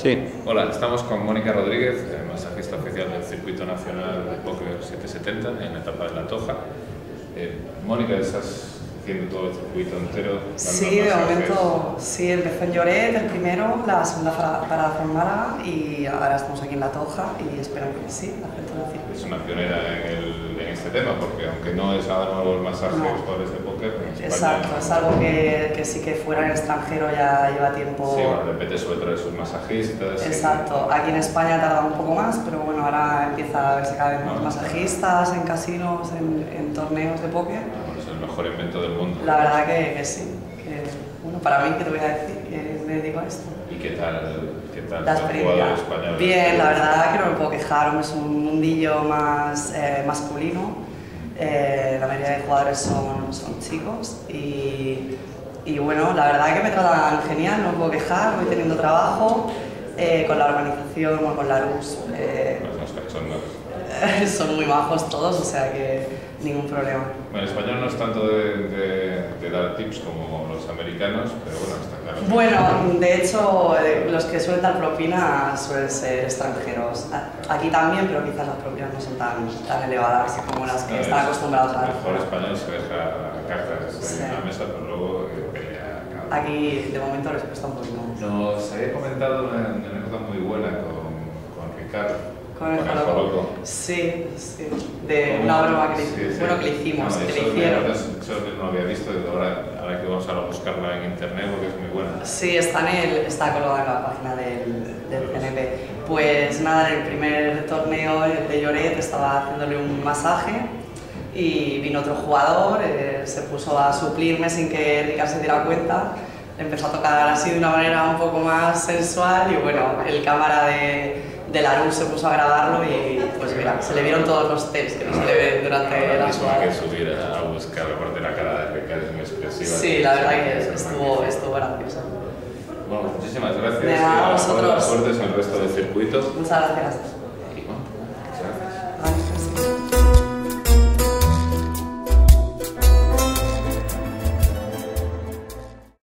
Sí. Hola, estamos con Mónica Rodríguez, masajista oficial del Circuito Nacional de Póker 770 en la etapa de La Toja. Mónica, estás haciendo todo el circuito entero. Sí, de momento sí, empezó en Lloret el primero, la segunda parada fue en Málaga y ahora estamos aquí en La Toja y espero que sí, la gente del circuito. Es una pionera en este tema porque aunque no es nada nuevo el masaje de jugadores de póker, en España, exacto, es algo que sí que fuera en el extranjero ya lleva tiempo. Sí, bueno, de repente suele traer sus masajistas. Exacto, aquí en España tarda un poco más, pero bueno, ahora empieza a verse cada vez más masajistas en casinos, en torneos de póker. Bueno, es el mejor invento del mundo. La verdad que sí, que, bueno, para mí, ¿qué te voy a decir? Que me dedico a esto. ¿Y qué tal La los jugadores españoles? Bien, la verdad que no me puedo quejar, es un mundillo más masculino, la mayoría de jugadores son chicos y bueno, la verdad que me tratan genial, no me puedo quejar, voy teniendo trabajo con la organización o con la luz. Los cachondos. Son muy majos todos, o sea que ningún problema. Bueno, el español no es tanto de dar tips como los americanos, pero bueno, está claro. Bueno, de hecho, los que suelen dar propinas suelen ser extranjeros. Aquí también, pero quizás las propinas no son tan elevadas como las que están acostumbrados a dar. El jugador español se deja cartas en la mesa, pero luego pelea. Aquí, de momento, les cuesta un poquito más. Nos había comentado una anécdota muy buena con Ricardo. Con el Joloco. Sí, sí. De una broma que le hicimos, que le hicieron. Eso no lo había visto, ahora que vamos a buscarla en internet porque es muy buena. Sí, está colgada en la página del CNP. Pues nada, en el primer torneo de Lloret estaba haciéndole un masaje y vino otro jugador, se puso a suplirme sin que Ricardo se diera cuenta. Empezó a tocar así de una manera un poco más sensual y bueno, el cámara de la luz se puso a grabarlo y pues mira, se le vieron todos los tests que no se le ven durante la jugada. Hay que subir a buscar, aparte la cara de Ricardo es muy expresiva. Sí, la verdad que estuvo gracioso. Bueno, muchísimas gracias A y vosotros. suerte en el resto del circuito. Muchas gracias.